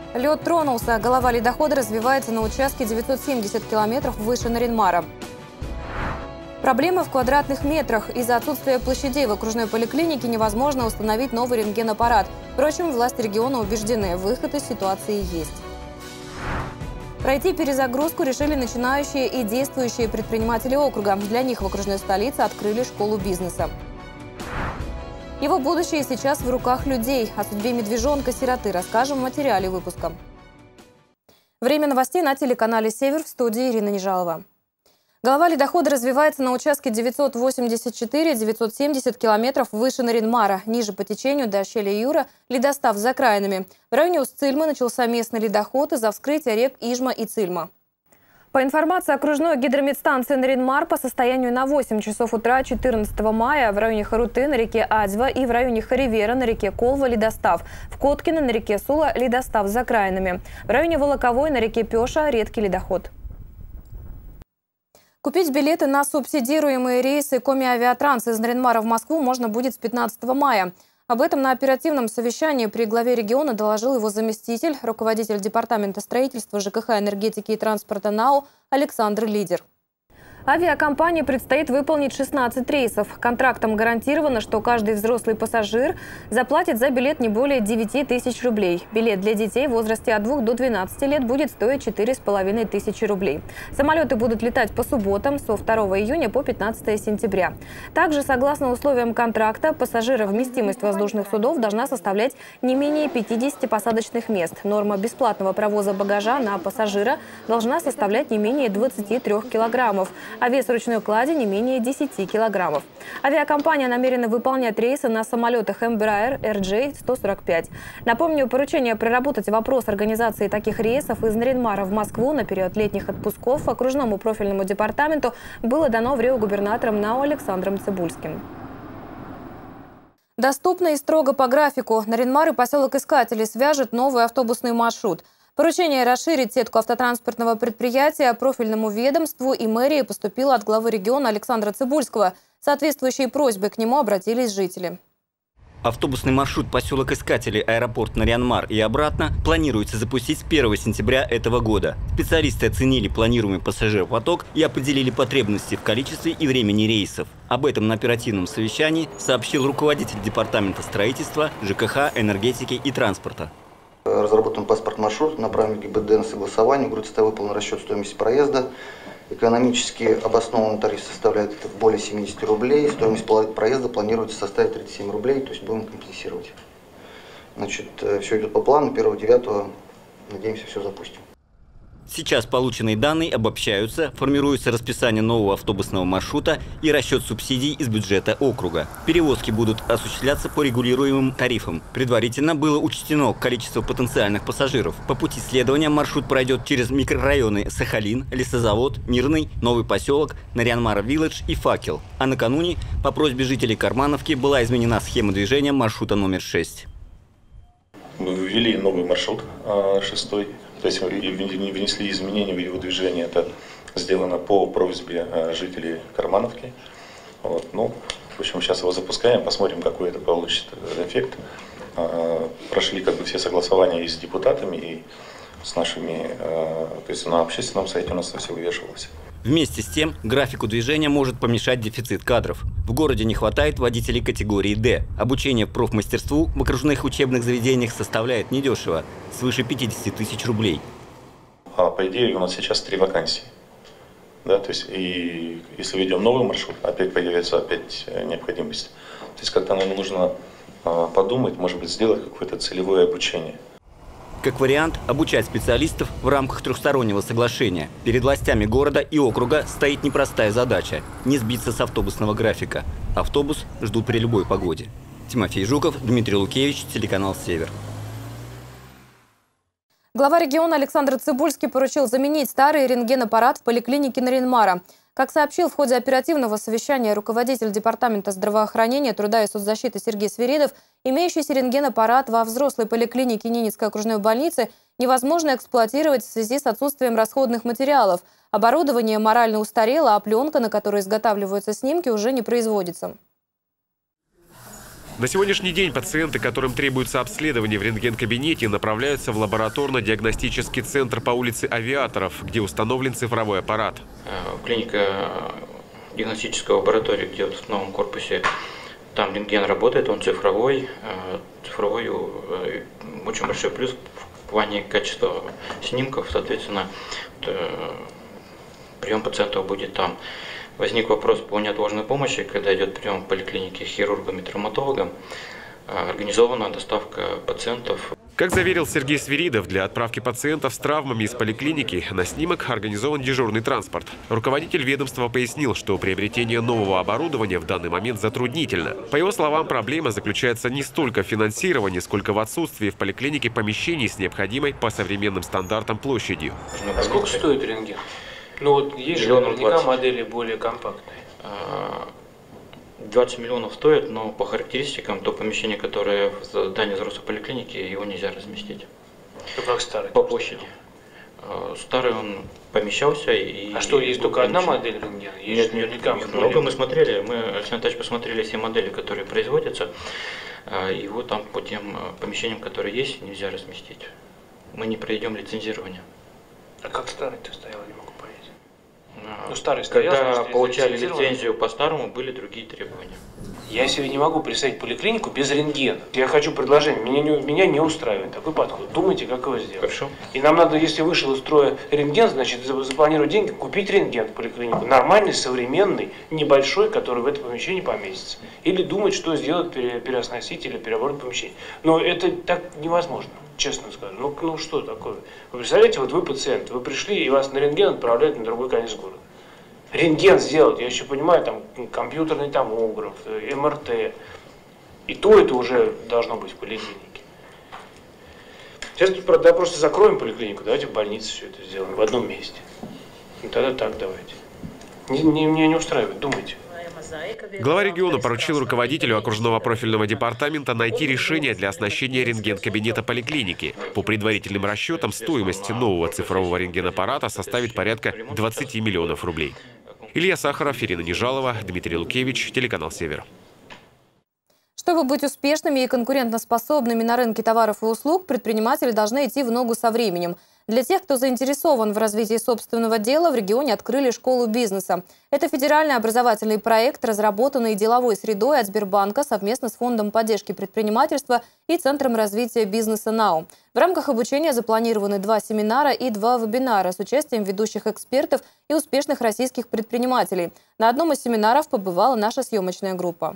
Лед тронулся. Голова ледохода развивается на участке 970 километров выше Нарьян-Мара. Проблемы в квадратных метрах. Из-за отсутствия площадей в окружной поликлинике невозможно установить новый рентгенаппарат. Впрочем, власти региона убеждены, выход из ситуации есть. Пройти перезагрузку решили начинающие и действующие предприниматели округа. Для них в окружной столице открыли школу бизнеса. Его будущее сейчас в руках людей. О судьбе медвежонка-сироты расскажем в материале выпуска. Время новостей на телеканале «Север», в студии Ирина Нежалова. Голова ледохода развивается на участке 984-970 километров выше Нарьян-Мара. Ниже по течению до ущелья Юра ледостав за окраинами. В районе Усть-Цильмы начался местный ледоход из-за вскрытия рек Ижма и Цильма. По информации окружной гидрометстанции Нарьян-Мар, по состоянию на 8 часов утра 14 мая в районе Харуты на реке Адьва и в районе Харивера на реке Колва ледостав. В Коткино на реке Сула ледостав за окраинами. В районе Волоковой на реке Пеша редкий ледоход. Купить билеты на субсидируемые рейсы Коми-Авиатранс из Нарьян-Мара в Москву можно будет с 15 мая. Об этом на оперативном совещании при главе региона доложил его заместитель, руководитель департамента строительства, ЖКХ, энергетики и транспорта НАУ Александр Лидер. Авиакомпании предстоит выполнить 16 рейсов. Контрактом гарантировано, что каждый взрослый пассажир заплатит за билет не более 9 тысяч рублей. Билет для детей в возрасте от 2 до 12 лет будет стоить 4,5 тысячи рублей. Самолеты будут летать по субботам со 2 июня по 15 сентября. Также, согласно условиям контракта, пассажировместимость воздушных судов должна составлять не менее 50 посадочных мест. Норма бесплатного провоза багажа на пассажира должна составлять не менее 23 килограммов. А вес ручной клади не менее 10 килограммов. Авиакомпания намерена выполнять рейсы на самолетах Embraer RJ-145. Напомню, поручение проработать вопрос организации таких рейсов из Нарьян-Мара в Москву на период летних отпусков окружному профильному департаменту было дано в Рио губернатором НАУ Александром Цибульским. Доступно и строго по графику. Нарьян-Мар и поселок Искатели свяжет новый автобусный маршрут. Поручение расширить сетку автотранспортного предприятия профильному ведомству и мэрии поступило от главы региона Александра Цибульского. Соответствующие просьбы к нему обратились жители. Автобусный маршрут поселок Искатели, аэропорт Нарьян-Мар и обратно планируется запустить с 1 сентября этого года. Специалисты оценили планируемый пассажиропоток и определили потребности в количестве и времени рейсов. Об этом на оперативном совещании сообщил руководитель департамента строительства, ЖКХ, энергетики и транспорта. Разработан паспорт маршрут, направлен в ГИБДД на согласование, в ГРУЦТ выполнен расчет стоимости проезда. Экономически обоснованный тариф составляет более 70 рублей, стоимость проезда планируется составить 37 рублей, то есть будем компенсировать. Значит, все идет по плану, 1-9, надеемся, все запустим. Сейчас полученные данные обобщаются, формируется расписание нового автобусного маршрута и расчет субсидий из бюджета округа. Перевозки будут осуществляться по регулируемым тарифам. Предварительно было учтено количество потенциальных пассажиров. По пути следования маршрут пройдет через микрорайоны Сахалин, Лесозавод, Мирный, Новый поселок, Нарьян-Мар-Вилледж и Факел. А накануне по просьбе жителей Кармановки была изменена схема движения маршрута номер 6. Мы ввели новый маршрут, 6-й. То есть внесли изменения в его движение. Это сделано по просьбе жителей Кармановки. Вот. Ну, в общем, сейчас его запускаем, посмотрим, какой это получит эффект. Прошли все согласования и с депутатами, и с нашими, то есть на общественном сайте у нас все вывешивалось. Вместе с тем, графику движения может помешать дефицит кадров. В городе не хватает водителей категории «Д». Обучение профмастерству в окружных учебных заведениях составляет недешево – свыше 50 тысяч рублей. По идее, у нас сейчас 3 вакансии. Да, то есть, и если введем новый маршрут, опять появится необходимость. То есть, как-то нам нужно подумать, может быть, сделать какое-то целевое обучение. Как вариант, обучать специалистов в рамках трехстороннего соглашения. Перед властями города и округа стоит непростая задача – не сбиться с автобусного графика. Автобус ждут при любой погоде. Тимофей Жуков, Дмитрий Лукевич, телеканал «Север». Глава региона Александр Цибульский поручил заменить старый рентгенаппарат в поликлинике Нарьян-Мара. Как сообщил в ходе оперативного совещания руководитель департамента здравоохранения, труда и соцзащиты Сергей Свиридов, имеющийся рентгенаппарат во взрослой поликлинике Ненецкой окружной больницы невозможно эксплуатировать в связи с отсутствием расходных материалов. Оборудование морально устарело, а пленка, на которой изготавливаются снимки, уже не производится. На сегодняшний день пациенты, которым требуется обследование в рентген-кабинете, направляются в лабораторно-диагностический центр по улице Авиаторов, где установлен цифровой аппарат. Клиника диагностической лаборатории, где в новом корпусе, там рентген работает, он цифровой. Цифровой очень большой плюс в плане качества снимков, соответственно, прием пациентов будет там. Возник вопрос по неотложной помощи, когда идет прием в поликлинике хирургом и травматологом, организована доставка пациентов. Как заверил Сергей Свиридов, для отправки пациентов с травмами из поликлиники на снимок организован дежурный транспорт. Руководитель ведомства пояснил, что приобретение нового оборудования в данный момент затруднительно. По его словам, проблема заключается не столько в финансировании, сколько в отсутствии в поликлинике помещений с необходимой по современным стандартам площадью. А сколько стоит рентген? Ну вот есть же наверняка модели более компактные. 20 миллионов стоит, но по характеристикам то помещение, которое в здании взрослой поликлиники, его нельзя разместить. Ну как старый? По площади. Старый он помещался и... А что, есть только одна модель рентгена? Нет, много мы смотрели, мы, Александр Анатольевич, посмотрели все модели, которые производятся, и вот там по тем помещениям, которые есть, нельзя разместить. Мы не проведем лицензирование. А как старый-то стоял, не могу понять. Ну, старый стоял, когда получали лицензию по старому, были другие требования. Я себе не могу представить поликлинику без рентгена. Я хочу предложение. Меня не устраивает такой подход. Думайте, как его сделать. Хорошо. И нам надо, если вышел из строя рентген, значит, запланировать деньги, купить рентген в поликлинику. Нормальный, современный, небольшой, который в это помещение поместится. Или думать, что сделать, переоснастить или переоборудовать помещение. Но это так невозможно, честно скажу. Ну что такое? Вы представляете, вот вы пациент, вы пришли, и вас на рентген отправляют на другой конец города. Рентген сделать, я еще понимаю, там компьютерный томограф, МРТ. И то это уже должно быть в поликлинике. Сейчас да, просто закроем поликлинику, давайте в больнице все это сделаем в одном месте. Ну тогда так давайте. Меня не устраивает, думайте. Глава региона поручил руководителю окружного профильного департамента найти решение для оснащения рентген-кабинета поликлиники. По предварительным расчетам, стоимость нового цифрового рентгенаппарата составит порядка 20 миллионов рублей. Илья Сахаров, Ирина Нежалова, Дмитрий Лукевич, телеканал «Север». Чтобы быть успешными и конкурентоспособными на рынке товаров и услуг, предприниматели должны идти в ногу со временем. Для тех, кто заинтересован в развитии собственного дела, в регионе открыли школу бизнеса. Это федеральный образовательный проект, разработанный деловой средой от Сбербанка совместно с Фондом поддержки предпринимательства и Центром развития бизнеса НАУ. В рамках обучения запланированы 2 семинара и 2 вебинара с участием ведущих экспертов и успешных российских предпринимателей. На одном из семинаров побывала наша съемочная группа.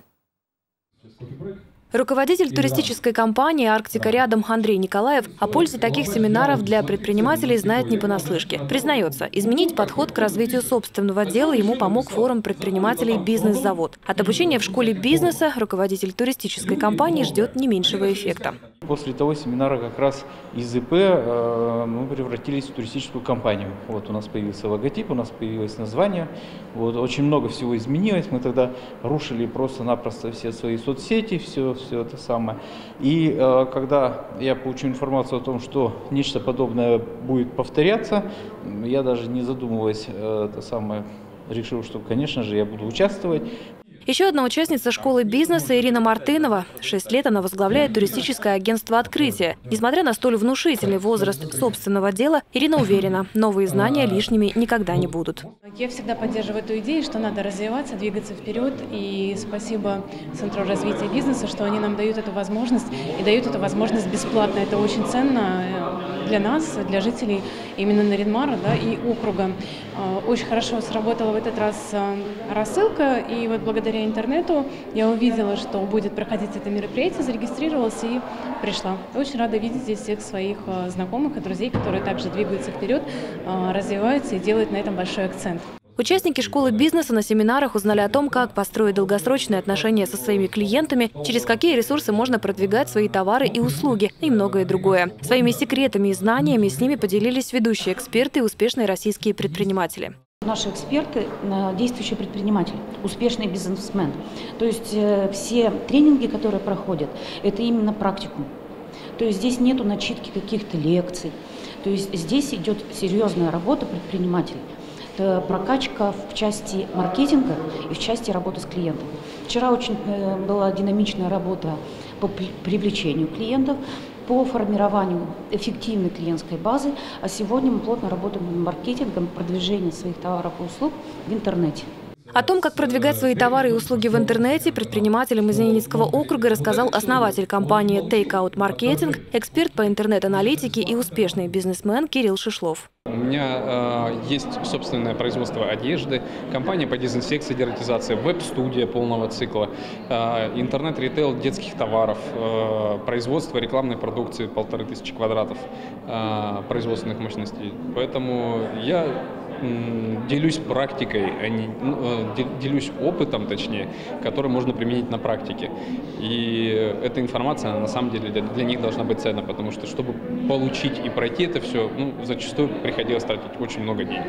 Руководитель туристической компании «Арктика рядом» Андрей Николаев о пользе таких семинаров для предпринимателей знает не понаслышке. Признается, изменить подход к развитию собственного дела ему помог форум предпринимателей «Бизнес-завод». От обучения в школе бизнеса руководитель туристической компании ждет не меньшего эффекта. После того семинара как раз из ИП мы превратились в туристическую компанию. Вот у нас появился логотип, у нас появилось название. Вот, очень много всего изменилось. Мы тогда рушили просто-напросто все свои соцсети, все это самое. И когда я получил информацию о том, что нечто подобное будет повторяться, я даже не задумываясь, решил, что, конечно же, я буду участвовать. Еще одна участница школы бизнеса Ирина Мартынова. 6 лет она возглавляет туристическое агентство «Открытие». Несмотря на столь внушительный возраст собственного дела, Ирина уверена, новые знания лишними никогда не будут. Я всегда поддерживаю эту идею, что надо развиваться, двигаться вперед. И спасибо Центру развития бизнеса, что они нам дают эту возможность. И дают эту возможность бесплатно. Это очень ценно для нас, для жителей именно Нарьян-Мара, да, и округа. Очень хорошо сработала в этот раз рассылка. И вот благодаря интернету я увидела, что будет проходить это мероприятие, зарегистрировалась и пришла. Очень рада видеть здесь всех своих знакомых и друзей, которые также двигаются вперед, развиваются и делают на этом большой акцент. Участники школы бизнеса на семинарах узнали о том, как построить долгосрочные отношения со своими клиентами, через какие ресурсы можно продвигать свои товары и услуги и многое другое. Своими секретами и знаниями с ними поделились ведущие эксперты и успешные российские предприниматели. Наши эксперты – действующие предприниматели, успешные бизнесмены. То есть все тренинги, которые проходят, это именно практикум. То есть здесь нету начитки каких-то лекций. То есть здесь идет серьезная работа предпринимателей. прокачка в части маркетинга и в части работы с клиентом. Вчера очень была динамичная работа по привлечению клиентов, по формированию эффективной клиентской базы, а сегодня мы плотно работаем над маркетингом, продвижением своих товаров и услуг в интернете. О том, как продвигать свои товары и услуги в интернете, предпринимателям из Ненецкого округа рассказал основатель компании Takeout Marketing, эксперт по интернет-аналитике и успешный бизнесмен Кирилл Шишлов. У меня есть собственное производство одежды, компания по дезинфекции, дератизации, веб-студия полного цикла, интернет-ритейл детских товаров, производство рекламной продукции 1500 квадратов производственных мощностей. Поэтому я делюсь практикой, делюсь опытом, точнее, который можно применить на практике. И эта информация, на самом деле, для них должна быть ценна, потому что, чтобы получить и пройти это все, зачастую приходилось тратить очень много денег.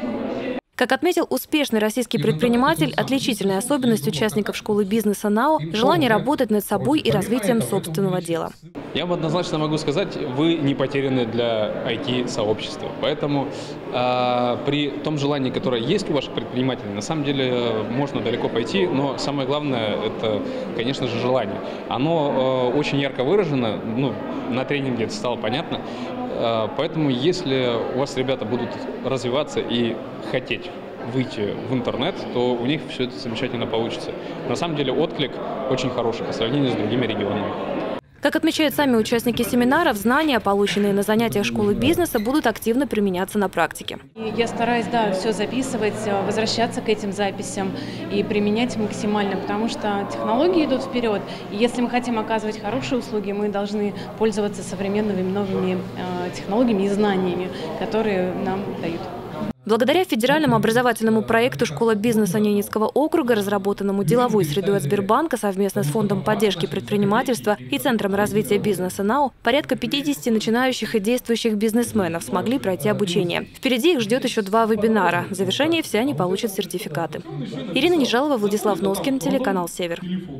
Как отметил успешный российский предприниматель, отличительной особенностью участников школы бизнеса НАО – желание работать над собой и развитием собственного дела. Я бы однозначно могу сказать, вы не потеряны для IT-сообщества. Поэтому при том желании, которое есть у ваших предпринимателей, на самом деле можно далеко пойти, но самое главное – это, конечно же, желание. Оно очень ярко выражено, на тренинге это стало понятно. Поэтому, если у вас ребята будут развиваться и хотеть выйти в интернет, то у них все это замечательно получится. На самом деле отклик очень хороший по сравнению с другими регионами. Как отмечают сами участники семинаров, знания, полученные на занятиях школы бизнеса, будут активно применяться на практике. Я стараюсь, все записывать, возвращаться к этим записям и применять максимально, потому что технологии идут вперед. И если мы хотим оказывать хорошие услуги, мы должны пользоваться современными новыми технологиями и знаниями, которые нам дают. Благодаря федеральному образовательному проекту «Школа бизнеса Ненецкого округа», разработанному деловой средой от Сбербанка совместно с Фондом поддержки предпринимательства и Центром развития бизнеса НАО, порядка 50 начинающих и действующих бизнесменов смогли пройти обучение. Впереди их ждет еще 2 вебинара. В завершении все они получат сертификаты. Ирина Нежалова, Владислав Носкин, телеканал «Север».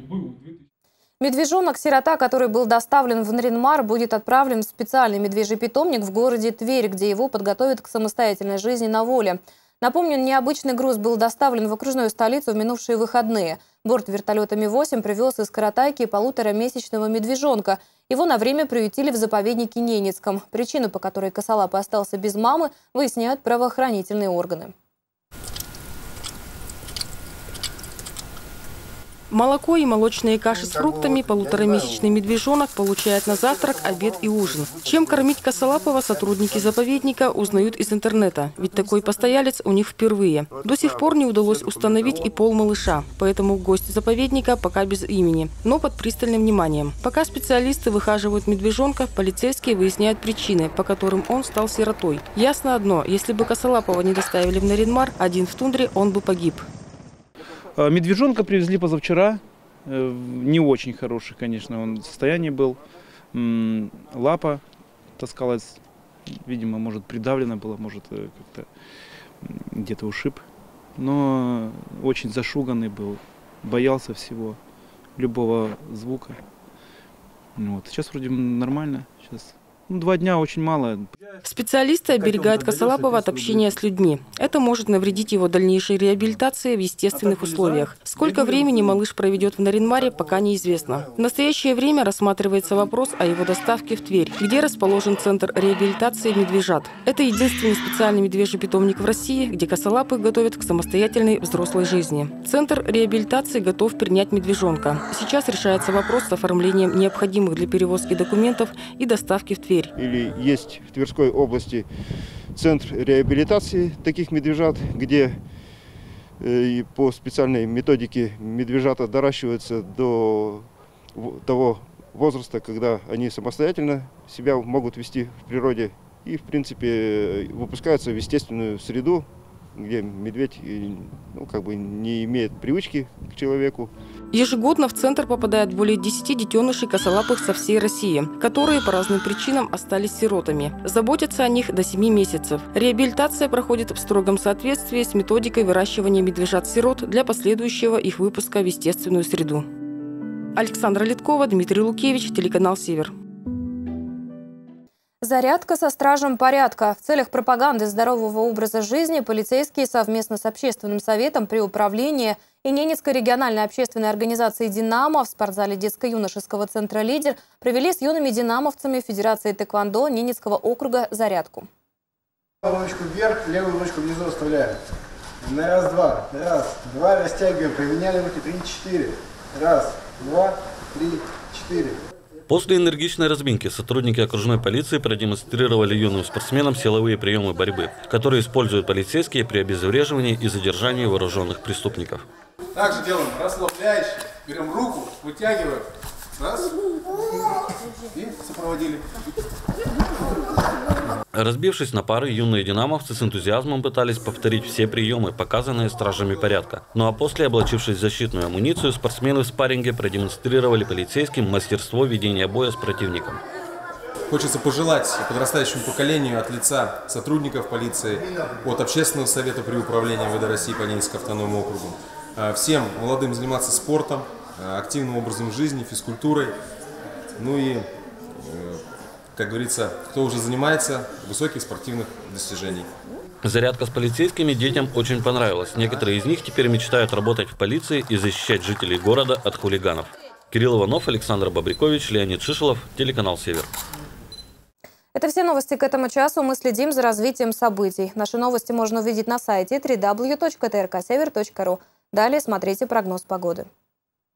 Медвежонок-сирота, который был доставлен в Нарьян-Мар, будет отправлен в специальный медвежий питомник в городе Тверь, где его подготовят к самостоятельной жизни на воле. Напомню, необычный груз был доставлен в окружную столицу в минувшие выходные. Борт вертолета Ми-8 привез из Каратайки 1,5-месячного медвежонка. Его на время приютили в заповеднике Ненецком. Причину, по которой косолапый остался без мамы, выясняют правоохранительные органы. Молоко и молочные каши с фруктами 1,5-месячный медвежонок получает на завтрак, обед и ужин. Чем кормить косолапого, сотрудники заповедника узнают из интернета, ведь такой постоялец у них впервые. До сих пор не удалось установить и пол малыша, поэтому гость заповедника пока без имени, но под пристальным вниманием. Пока специалисты выхаживают медвежонка, полицейские выясняют причины, по которым он стал сиротой. Ясно одно, если бы косолапого не доставили в Нарьян-Мар, один в тундре, он бы погиб. Медвежонка привезли позавчера, не очень хороший, конечно, он состояние был. Лапа таскалась, видимо, может придавлена была, может как-то где-то ушиб. Но очень зашуганный был, боялся всего, любого звука. Сейчас вроде нормально, сейчас. 2 дня очень мало. Специалисты оберегают косолапого от общения с людьми. Это может навредить его дальнейшей реабилитации в естественных условиях. Сколько времени малыш проведет в Нарьян-Маре, пока неизвестно. В настоящее время рассматривается вопрос о его доставке в Тверь, где расположен Центр реабилитации медвежат. Это единственный специальный медвежий питомник в России, где косолапых готовят к самостоятельной взрослой жизни. Центр реабилитации готов принять медвежонка. Сейчас решается вопрос с оформлением необходимых для перевозки документов и доставки в Тверь. Или есть в Тверской области центр реабилитации таких медвежат, где по специальной методике медвежата доращиваются до того возраста, когда они самостоятельно себя могут вести в природе и, в принципе, выпускаются в естественную среду, где медведь не имеет привычки к человеку. Ежегодно в центр попадает более 10 детенышей косолапых со всей России, которые по разным причинам остались сиротами. Заботятся о них до 7 месяцев. Реабилитация проходит в строгом соответствии с методикой выращивания медвежат-сирот для последующего их выпуска в естественную среду. Александра Литкова, Дмитрий Лукевич, телеканал «Север». Зарядка со стражем порядка. В целях пропаганды здорового образа жизни полицейские совместно с общественным советом при управлении и Ненецкой региональной общественной организацией «Динамо» в спортзале детско-юношеского центра «Лидер» провели с юными динамовцами Федерации тэквондо Ненецкого округа зарядку. Ручку вверх, левую ручку внизу оставляем. На раз-два. Раз, два, растягиваем. Поменяли руки. 3-4. Раз, два, 3-4. После энергичной разминки сотрудники окружной полиции продемонстрировали юным спортсменам силовые приемы борьбы, которые используют полицейские при обезвреживании и задержании вооруженных преступников. Также делаем расслабляющий. Берем руку, вытягиваем. Раз. И сопроводили. Разбившись на пары, юные динамовцы с энтузиазмом пытались повторить все приемы, показанные стражами порядка. Ну а после, облачившись в защитную амуницию, спортсмены в спарринге продемонстрировали полицейским мастерство ведения боя с противником. Хочется пожелать подрастающему поколению от лица сотрудников полиции, от Общественного совета при управлении МВД России по Ненецкому автономному округу, всем молодым заниматься спортом, активным образом жизни, физкультурой, ну и, как говорится, кто уже занимается, высоких спортивных достижений. Зарядка с полицейскими детям очень понравилась. Некоторые из них теперь мечтают работать в полиции и защищать жителей города от хулиганов. Кирилл Иванов, Александр Бобрякович, Леонид Шишелов, телеканал «Север». Это все новости к этому часу. Мы следим за развитием событий. Наши новости можно увидеть на сайте www.trksever.ru. Далее смотрите прогноз погоды.